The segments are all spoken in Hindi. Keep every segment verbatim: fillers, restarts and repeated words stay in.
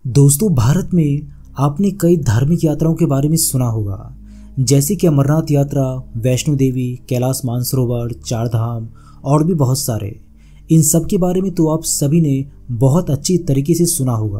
दोस्तों, भारत में आपने कई धार्मिक यात्राओं के बारे में सुना होगा, जैसे कि अमरनाथ यात्रा, वैष्णो देवी, कैलाश मानसरोवर, चार धाम और भी बहुत सारे। इन सब के बारे में तो आप सभी ने बहुत अच्छी तरीके से सुना होगा,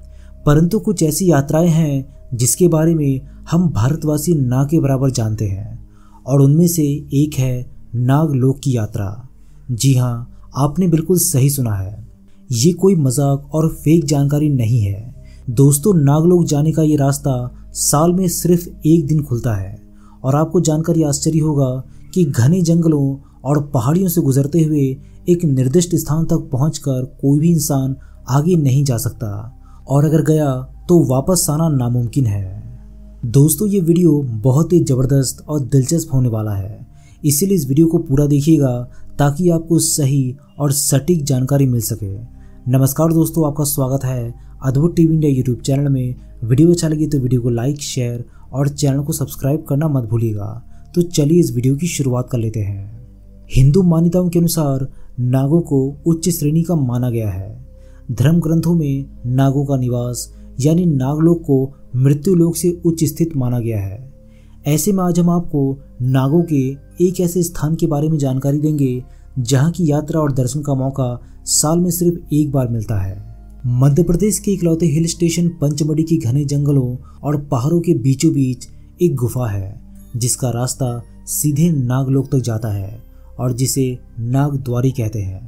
परंतु कुछ ऐसी यात्राएं हैं जिसके बारे में हम भारतवासी ना के बराबर जानते हैं, और उनमें से एक है नागलोक की यात्रा। जी हाँ, आपने बिल्कुल सही सुना है। ये कोई मजाक और फेक जानकारी नहीं है। दोस्तों, नागलोक जाने का ये रास्ता साल में सिर्फ एक दिन खुलता है, और आपको जानकर ये आश्चर्य होगा कि घने जंगलों और पहाड़ियों से गुजरते हुए एक निर्दिष्ट स्थान तक पहुंचकर कोई भी इंसान आगे नहीं जा सकता, और अगर गया तो वापस आना नामुमकिन है। दोस्तों, ये वीडियो बहुत ही ज़बरदस्त और दिलचस्प होने वाला है, इसीलिए इस वीडियो को पूरा देखिएगा ताकि आपको सही और सटीक जानकारी मिल सके। नमस्कार दोस्तों, आपका स्वागत है Adbhut TV India YouTube channel में। वीडियो अच्छा लगे तो वीडियो को लाइक, शेयर और चैनल को सब्सक्राइब करना मत भूलिएगा। तो चलिए इस वीडियो की शुरुआत कर लेते हैं। हिंदू मान्यताओं के अनुसार नागों को उच्च श्रेणी का माना गया है। धर्म ग्रंथों में नागों का निवास यानी नागलोक को मृत्यु लोक से उच्च स्थित माना गया है। ऐसे में आज हम आपको नागों के एक ऐसे स्थान के बारे में जानकारी देंगे जहां की यात्रा और दर्शन का मौका साल में सिर्फ एक बार मिलता है। मध्य प्रदेश के इकलौते हिल स्टेशन पंचमढ़ी की घने जंगलों और पहाड़ों के बीचों बीच एक गुफा है, जिसका रास्ता सीधे नागलोक तक जाता है और जिसे नागद्वारी कहते हैं।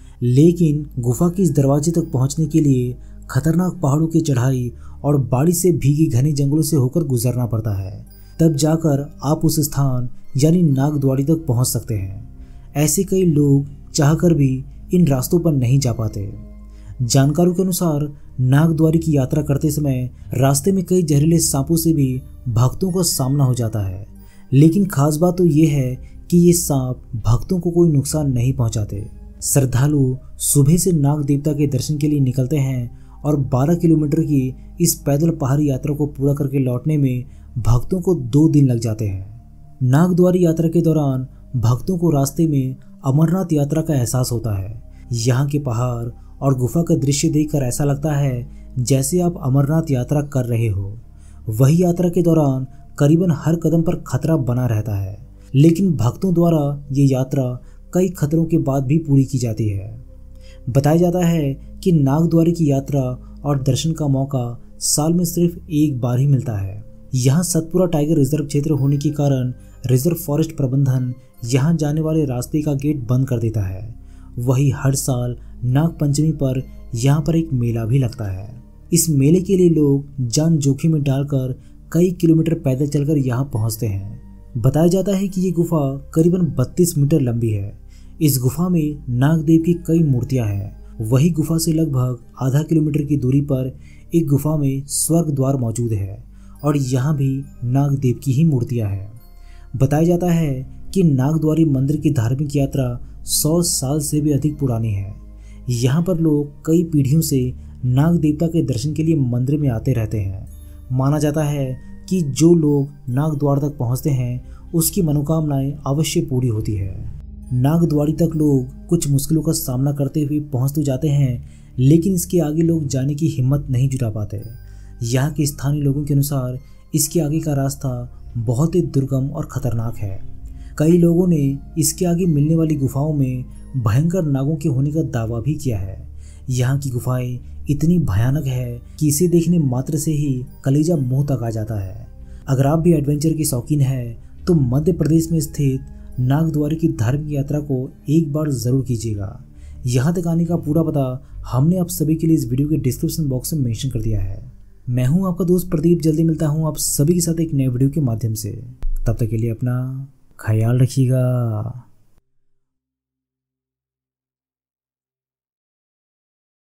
लेकिन गुफा के इस दरवाजे तक पहुंचने के लिए खतरनाक पहाड़ों की चढ़ाई और बारिश से भीगी घने जंगलों से होकर गुजरना पड़ता है, तब जाकर आप उस स्थान यानी नागद्वारी तक पहुंच सकते हैं। ऐसे कई लोग चाहकर भी इन रास्तों पर नहीं जा पाते। जानकारों के अनुसार नागद्वारी की यात्रा करते समय रास्ते में कई जहरीले सांपों से भी भक्तों का सामना हो जाता है, लेकिन खास बात तो ये है कि ये सांप भक्तों को कोई नुकसान नहीं पहुंचाते। श्रद्धालु सुबह से नाग देवता के दर्शन के लिए निकलते हैं और बारह किलोमीटर की इस पैदल पहाड़ी यात्रा को पूरा करके लौटने में भक्तों को दो दिन लग जाते हैं। नागद्वारी यात्रा के दौरान भक्तों को रास्ते में अमरनाथ यात्रा का एहसास होता है। यहाँ के पहाड़ और गुफा का दृश्य देखकर ऐसा लगता है जैसे आप अमरनाथ यात्रा कर रहे हो। वही यात्रा के दौरान करीबन हर कदम पर खतरा बना रहता है, लेकिन भक्तों द्वारा ये यात्रा कई खतरों के बाद भी पूरी की जाती है। बताया जाता है कि नागद्वारी की यात्रा और दर्शन का मौका साल में सिर्फ एक बार ही मिलता है। यहाँ सतपुरा टाइगर रिजर्व क्षेत्र होने के कारण रिजर्व फॉरेस्ट प्रबंधन यहाँ जाने वाले रास्ते का गेट बंद कर देता है। वही हर साल नाग पंचमी पर यहाँ पर एक मेला भी लगता है। इस मेले के लिए लोग जान जोखिम में डालकर कई किलोमीटर पैदल चलकर यहाँ पहुँचते हैं। बताया जाता है कि ये गुफा करीबन बत्तीस मीटर लंबी है। इस गुफा में नागदेव की कई मूर्तियाँ हैं। वही गुफा से लगभग आधा किलोमीटर की दूरी पर एक गुफा में स्वर्ग द्वार मौजूद है, और यहाँ भी नागदेव की ही मूर्तियाँ हैं। बताया जाता है कि नागद्वारी मंदिर की धार्मिक यात्रा सौ साल से भी अधिक पुरानी है। यहाँ पर लोग कई पीढ़ियों से नाग देवता के दर्शन के लिए मंदिर में आते रहते हैं। माना जाता है कि जो लोग नागद्वार तक पहुँचते हैं उसकी मनोकामनाएं अवश्य पूरी होती है। नागद्वारी तक लोग कुछ मुश्किलों का सामना करते हुए पहुँच तो जाते हैं, लेकिन इसके आगे लोग जाने की हिम्मत नहीं जुटा पाते। यहाँ के स्थानीय लोगों के अनुसार इसके आगे का रास्ता बहुत ही दुर्गम और खतरनाक है। कई लोगों ने इसके आगे मिलने वाली गुफाओं में भयंकर नागों के होने का दावा भी किया है। यहाँ की गुफाएं इतनी भयानक है कि इसे देखने मात्र से ही कलेजा मुंह तक आ जाता है। अगर आप भी एडवेंचर के शौकीन हैं तो मध्य प्रदेश में स्थित नागद्वारी की धार्मिक यात्रा को एक बार ज़रूर कीजिएगा। यहाँ तक आने का पूरा पता हमने आप सभी के लिए इस वीडियो के डिस्क्रिप्शन बॉक्स में मेंशन कर दिया है। मैं हूँ आपका दोस्त प्रदीप। जल्दी मिलता हूँ आप सभी के साथ एक नए वीडियो के माध्यम से। तब तक के लिए अपना ख्याल रखिएगा।